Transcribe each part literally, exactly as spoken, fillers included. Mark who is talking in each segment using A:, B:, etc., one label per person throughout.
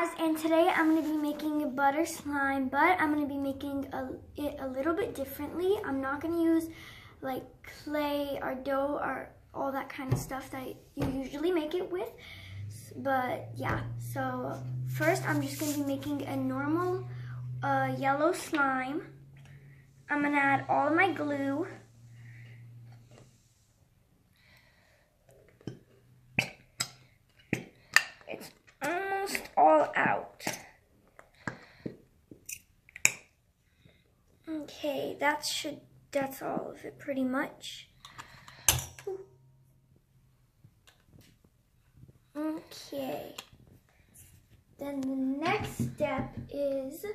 A: guys, and today I'm going to be making a butter slime, but I'm going to be making a, it a little bit differently. I'm not going to use like clay or dough or all that kind of stuff that you usually make it with. But yeah, so first I'm just going to be making a normal uh, yellow slime. I'm going to add all of my glue. It's almost all out. Okay, that should, that's all of it pretty much. Okay. Then the next step is,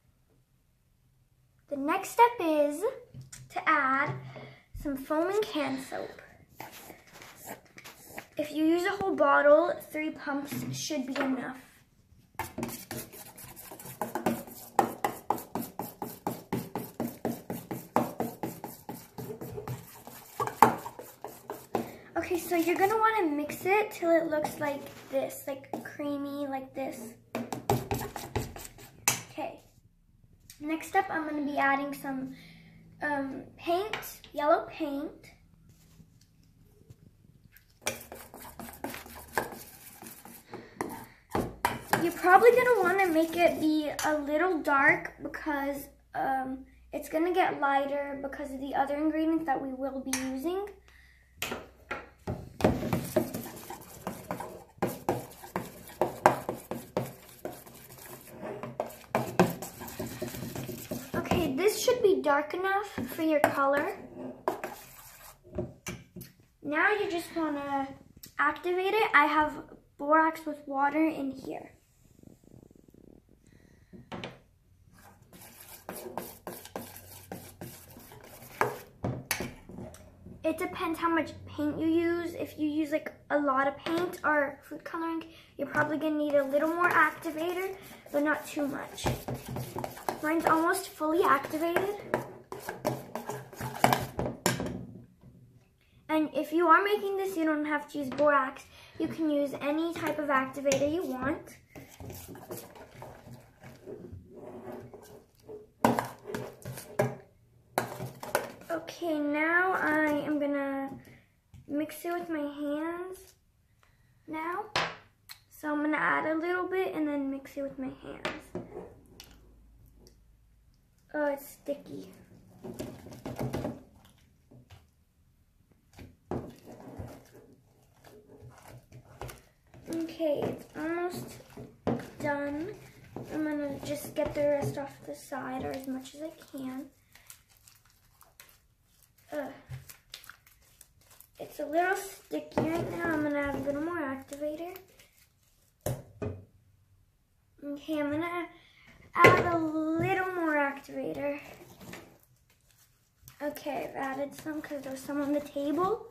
A: the next step is to add some foaming hand soap. If you use a whole bottle, three pumps should be enough. Okay, so you're gonna wanna mix it till it looks like this, like creamy, like this. Okay. Next up, I'm gonna be adding some um, paint, yellow paint. You're probably gonna wanna make it be a little dark because um, it's gonna get lighter because of the other ingredients that we will be using. Okay, this should be dark enough for your color. Now you just wanna activate it. I have borax with water in here. It depends how much paint you use. If you use like a lot of paint or food coloring, you're probably gonna need a little more activator, but not too much. Mine's almost fully activated. And if you are making this, you don't have to use borax. You can use any type of activator you want. Okay, now I am gonna mix it with my hands now. So I'm gonna add a little bit and then mix it with my hands. Oh, it's sticky. Okay, it's almost done. I'm gonna just get the rest off the side, or as much as I can. Ugh. It's a little sticky right now. I'm gonna add a little more activator. Okay, I'm gonna add a little more activator. Okay, I've added some because there's some on the table.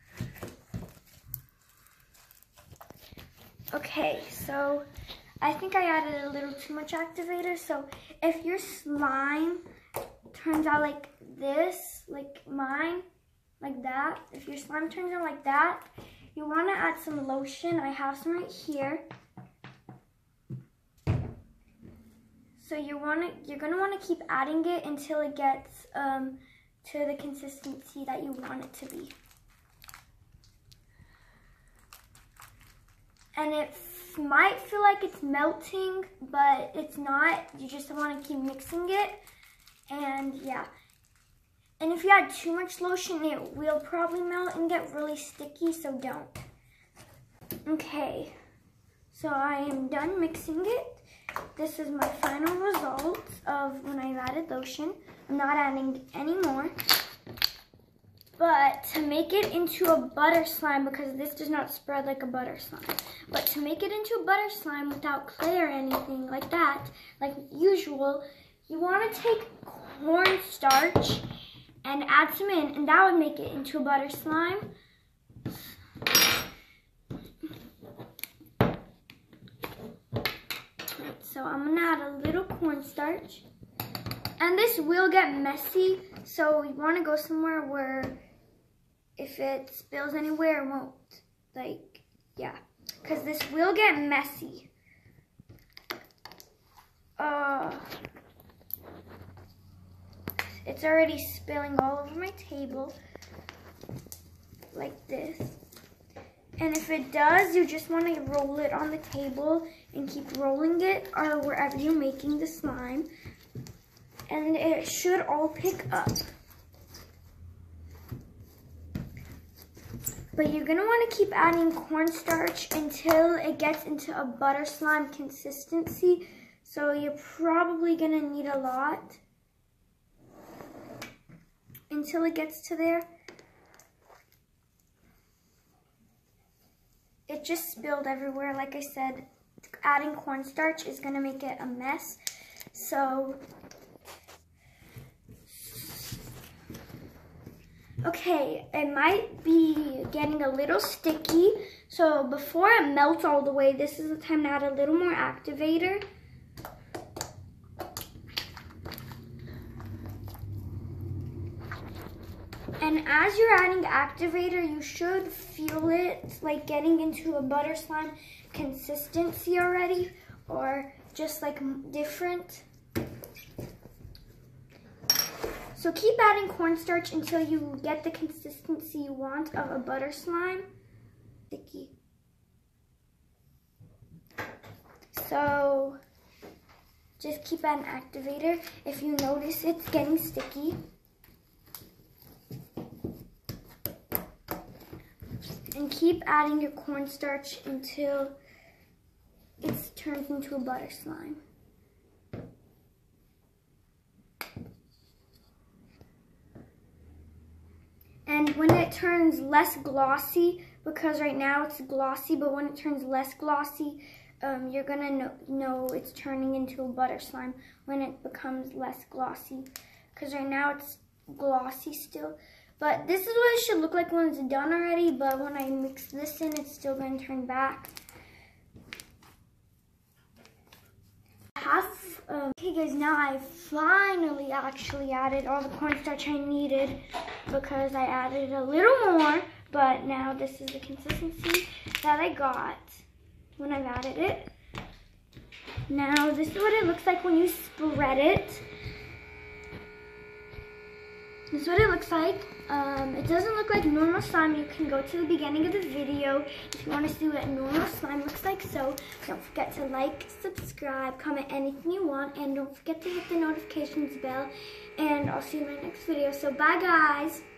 A: Okay, so I think I added a little too much activator. So if your slime turns out like this, like mine, like that, if your slime turns out like that, you want to add some lotion. I have some right here. So you want to, you're going to want to keep adding it until it gets um, to the consistency that you want it to be. And it might feel like it's melting, but it's not. You just want to keep mixing it. And yeah. And if you add too much lotion, it will probably melt and get really sticky, so don't. Okay. So I am done mixing it. This is my final result of when I've added lotion. I'm not adding any more. But to make it into a butter slime, because this does not spread like a butter slime, but to make it into a butter slime without clay or anything like that, like usual, you want to take cornstarch and add some in, and that would make it into a butter slime. Right, so I'm gonna add a little cornstarch, and this will get messy, so you want to go somewhere where if it spills anywhere, it won't, like, yeah, because this will get messy. uh, it's already spilling all over my table, like this. And if it does, you just want to roll it on the table and keep rolling it or wherever you're making the slime. And it should all pick up. But you're gonna want to keep adding cornstarch until it gets into a butter slime consistency. So you're probably gonna need a lot until it gets to there. It just spilled everywhere. Like I said, adding cornstarch is gonna make it a mess. So, okay, it might be getting a little sticky. So before it melts all the way, this is the time to add a little more activator. And as you're adding activator, you should feel it like getting into a butter slime consistency already, or just like different. So keep adding cornstarch until you get the consistency you want of a butter slime. Sticky. So just keep adding activator. If you notice it's getting sticky, and keep adding your cornstarch until it turns into a butter slime. And when it turns less glossy, because right now it's glossy, but when it turns less glossy, um, you're gonna know, know it's turning into a butter slime when it becomes less glossy. Because right now it's glossy still. But this is what it should look like when it's done already, but when I mix this in, it's still going to turn back. Half, um, okay guys, now I finally actually added all the cornstarch I needed because I added a little more, but now this is the consistency that I got when I've added it. Now this is what it looks like when you spread it. This is what it looks like. Um, it doesn't look like normal slime. You can go to the beginning of the video if you want to see what normal slime looks like. So don't forget to like, subscribe, comment anything you want, and don't forget to hit the notifications bell. And I'll see you in my next video. So bye guys.